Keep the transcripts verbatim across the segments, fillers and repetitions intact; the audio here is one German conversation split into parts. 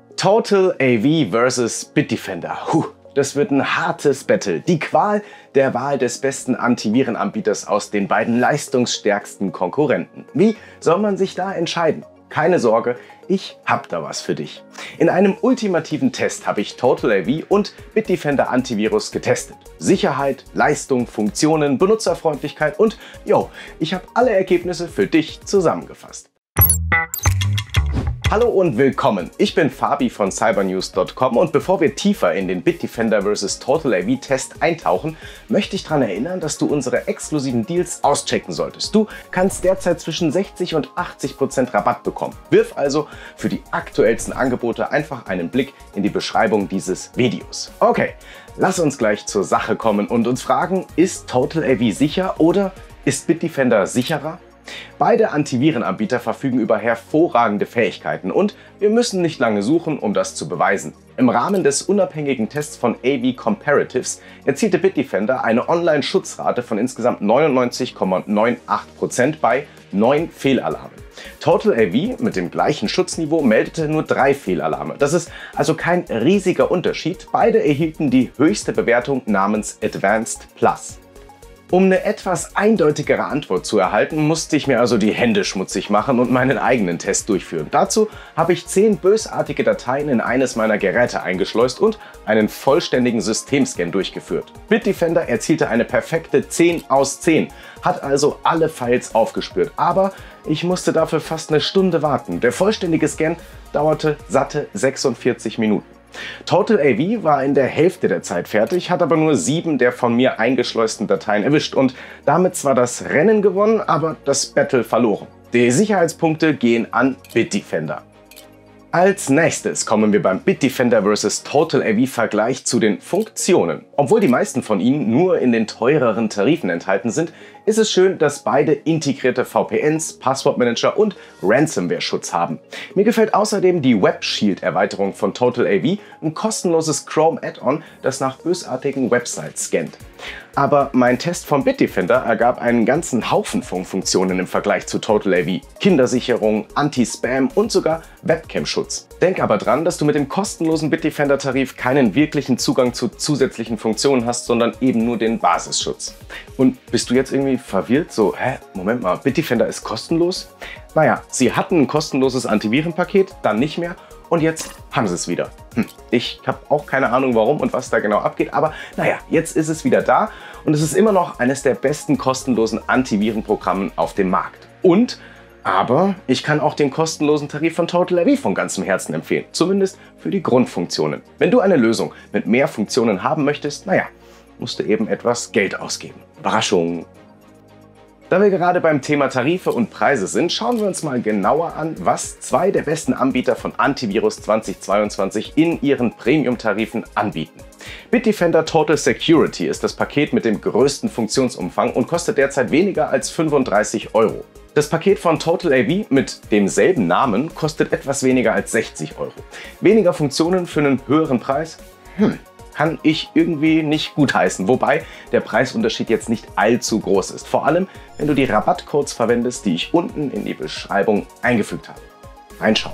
Total A V versus Bitdefender. Puh, das wird ein hartes Battle. Die Qual der Wahl des besten Antivirenanbieters aus den beiden leistungsstärksten Konkurrenten. Wie soll man sich da entscheiden? Keine Sorge, ich hab da was für dich. In einem ultimativen Test habe ich Total A V und Bitdefender Antivirus getestet. Sicherheit, Leistung, Funktionen, Benutzerfreundlichkeit und yo, ich habe alle Ergebnisse für dich zusammengefasst. Hallo und willkommen, ich bin Fabi von cybernews punkt com und bevor wir tiefer in den Bitdefender versus Total A V Test eintauchen, möchte ich daran erinnern, dass du unsere exklusiven Deals auschecken solltest. Du kannst derzeit zwischen sechzig und achtzig Prozent Rabatt bekommen. Wirf also für die aktuellsten Angebote einfach einen Blick in die Beschreibung dieses Videos. Okay, lass uns gleich zur Sache kommen und uns fragen, ist Total A V sicher oder ist Bitdefender sicherer? Beide Antivirenanbieter verfügen über hervorragende Fähigkeiten und wir müssen nicht lange suchen, um das zu beweisen. Im Rahmen des unabhängigen Tests von A V Comparatives erzielte Bitdefender eine Online-Schutzrate von insgesamt neunundneunzig Komma achtundneunzig Prozent bei neun Fehlalarmen. Total A V mit dem gleichen Schutzniveau meldete nur drei Fehlalarme. Das ist also kein riesiger Unterschied. Beide erhielten die höchste Bewertung namens Advanced Plus. Um eine etwas eindeutigere Antwort zu erhalten, musste ich mir also die Hände schmutzig machen und meinen eigenen Test durchführen. Dazu habe ich zehn bösartige Dateien in eines meiner Geräte eingeschleust und einen vollständigen Systemscan durchgeführt. Bitdefender erzielte eine perfekte zehn aus zehn, hat also alle Files aufgespürt, aber ich musste dafür fast eine Stunde warten. Der vollständige Scan dauerte satte sechsundvierzig Minuten. Total A V war in der Hälfte der Zeit fertig, hat aber nur sieben der von mir eingeschleusten Dateien erwischt und damit zwar das Rennen gewonnen, aber das Battle verloren. Die Sicherheitspunkte gehen an Bitdefender. Als nächstes kommen wir beim Bitdefender versus Total A V Vergleich zu den Funktionen. Obwohl die meisten von ihnen nur in den teureren Tarifen enthalten sind, ist es schön, dass beide integrierte V P Ns, Passwortmanager und Ransomware-Schutz haben. Mir gefällt außerdem die Web-Shield-Erweiterung von Total A V, ein kostenloses Chrome-Add-on, das nach bösartigen Websites scannt. Aber mein Test von Bitdefender ergab einen ganzen Haufen von Funktionen im Vergleich zu Total A V. Kindersicherung, Anti-Spam und sogar Webcam-Schutz. Denk aber dran, dass du mit dem kostenlosen Bitdefender-Tarif keinen wirklichen Zugang zu zusätzlichen Funktionen hast, sondern eben nur den Basisschutz. Und bist du jetzt irgendwie verwirrt? So, hä, Moment mal, Bitdefender ist kostenlos? Naja, sie hatten ein kostenloses Antivirenpaket, dann nicht mehr. Und jetzt haben sie es wieder. Hm, ich habe auch keine Ahnung warum und was da genau abgeht, aber naja, jetzt ist es wieder da und es ist immer noch eines der besten kostenlosen Antivirenprogramme auf dem Markt. Und, aber ich kann auch den kostenlosen Tarif von Total A V von ganzem Herzen empfehlen, zumindest für die Grundfunktionen. Wenn du eine Lösung mit mehr Funktionen haben möchtest, naja, musst du eben etwas Geld ausgeben. Überraschung! Da wir gerade beim Thema Tarife und Preise sind, schauen wir uns mal genauer an, was zwei der besten Anbieter von Antivirus zweitausendzweiundzwanzig in ihren Premium-Tarifen anbieten. Bitdefender Total Security ist das Paket mit dem größten Funktionsumfang und kostet derzeit weniger als fünfunddreißig Euro. Das Paket von Total A V mit demselben Namen kostet etwas weniger als sechzig Euro. Weniger Funktionen für einen höheren Preis? Hm. Kann ich irgendwie nicht gutheißen, wobei der Preisunterschied jetzt nicht allzu groß ist. Vor allem, wenn du die Rabattcodes verwendest, die ich unten in die Beschreibung eingefügt habe. Reinschauen.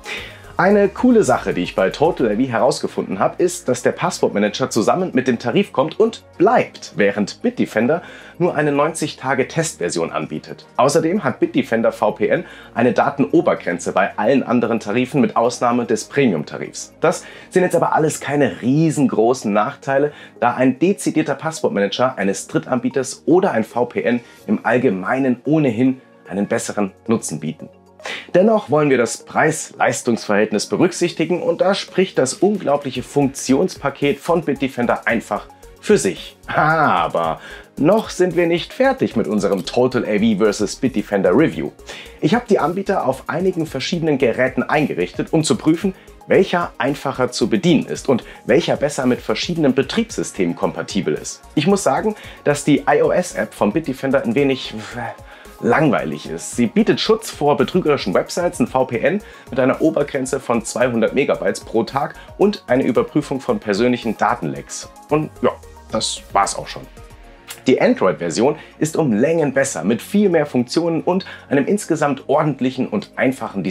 Eine coole Sache, die ich bei Total A V herausgefunden habe, ist, dass der Passwortmanager zusammen mit dem Tarif kommt und bleibt, während Bitdefender nur eine neunzig Tage Testversion anbietet. Außerdem hat Bitdefender V P N eine Datenobergrenze bei allen anderen Tarifen mit Ausnahme des Premium-Tarifs. Das sind jetzt aber alles keine riesengroßen Nachteile, da ein dezidierter Passwortmanager eines Drittanbieters oder ein V P N im Allgemeinen ohnehin einen besseren Nutzen bieten. Dennoch wollen wir das Preis-Leistungs-Verhältnis berücksichtigen und da spricht das unglaubliche Funktionspaket von Bitdefender einfach für sich. Aber noch sind wir nicht fertig mit unserem Total A V versus Bitdefender Review. Ich habe die Anbieter auf einigen verschiedenen Geräten eingerichtet, um zu prüfen, welcher einfacher zu bedienen ist und welcher besser mit verschiedenen Betriebssystemen kompatibel ist. Ich muss sagen, dass die iOS-App von Bitdefender ein wenig langweilig ist. Sie bietet Schutz vor betrügerischen Websites, ein V P N mit einer Obergrenze von zweihundert Megabytes pro Tag und eine Überprüfung von persönlichen Datenlecks. Und ja, das war's auch schon. Die Android-Version ist um Längen besser, mit viel mehr Funktionen und einem insgesamt ordentlichen und einfachen Design.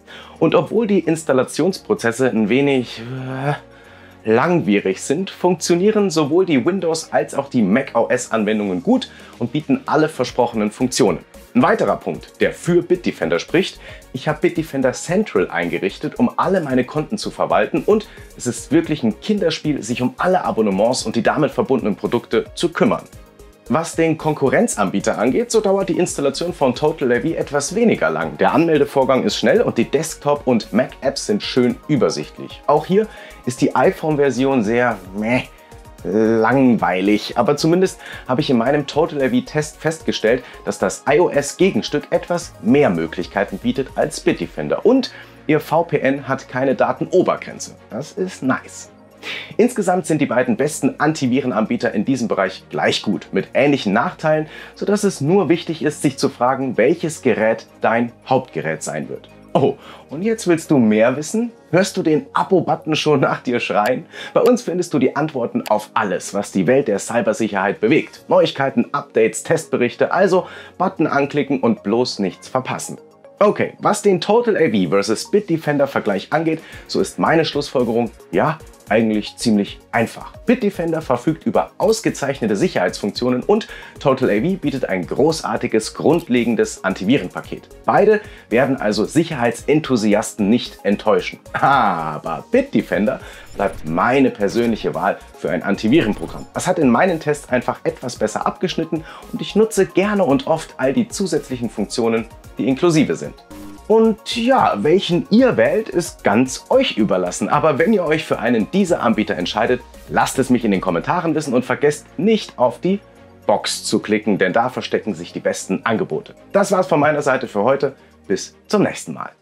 Und obwohl die Installationsprozesse ein wenig äh, langwierig sind, funktionieren sowohl die Windows- als auch die macOS-Anwendungen gut und bieten alle versprochenen Funktionen. Ein weiterer Punkt, der für Bitdefender spricht: Ich habe Bitdefender Central eingerichtet, um alle meine Konten zu verwalten, und es ist wirklich ein Kinderspiel, sich um alle Abonnements und die damit verbundenen Produkte zu kümmern. Was den Konkurrenzanbieter angeht, so dauert die Installation von TotalAV etwas weniger lang. Der Anmeldevorgang ist schnell und die Desktop- und Mac-Apps sind schön übersichtlich. Auch hier ist die iPhone-Version sehr meh, langweilig, aber zumindest habe ich in meinem TotalAV-Test festgestellt, dass das iOS-Gegenstück etwas mehr Möglichkeiten bietet als Bitdefender, und ihr V P N hat keine Datenobergrenze. Das ist nice. Insgesamt sind die beiden besten Antivirenanbieter in diesem Bereich gleich gut, mit ähnlichen Nachteilen, sodass es nur wichtig ist, sich zu fragen, welches Gerät dein Hauptgerät sein wird. Oh, und jetzt willst du mehr wissen? Hörst du den Abo-Button schon nach dir schreien? Bei uns findest du die Antworten auf alles, was die Welt der Cybersicherheit bewegt. Neuigkeiten, Updates, Testberichte, also Button anklicken und bloß nichts verpassen. Okay, was den TotalAV versus Bitdefender Vergleich angeht, so ist meine Schlussfolgerung: ja, eigentlich ziemlich einfach. Bitdefender verfügt über ausgezeichnete Sicherheitsfunktionen und TotalAV bietet ein großartiges, grundlegendes Antivirenpaket. Beide werden also Sicherheitsenthusiasten nicht enttäuschen. Aber Bitdefender bleibt meine persönliche Wahl für ein Antivirenprogramm. Es hat in meinen Tests einfach etwas besser abgeschnitten und ich nutze gerne und oft all die zusätzlichen Funktionen, die inklusive sind. Und ja, welchen ihr wählt, ist ganz euch überlassen. Aber wenn ihr euch für einen dieser Anbieter entscheidet, lasst es mich in den Kommentaren wissen und vergesst nicht auf die Box zu klicken, denn da verstecken sich die besten Angebote. Das war's von meiner Seite für heute. Bis zum nächsten Mal.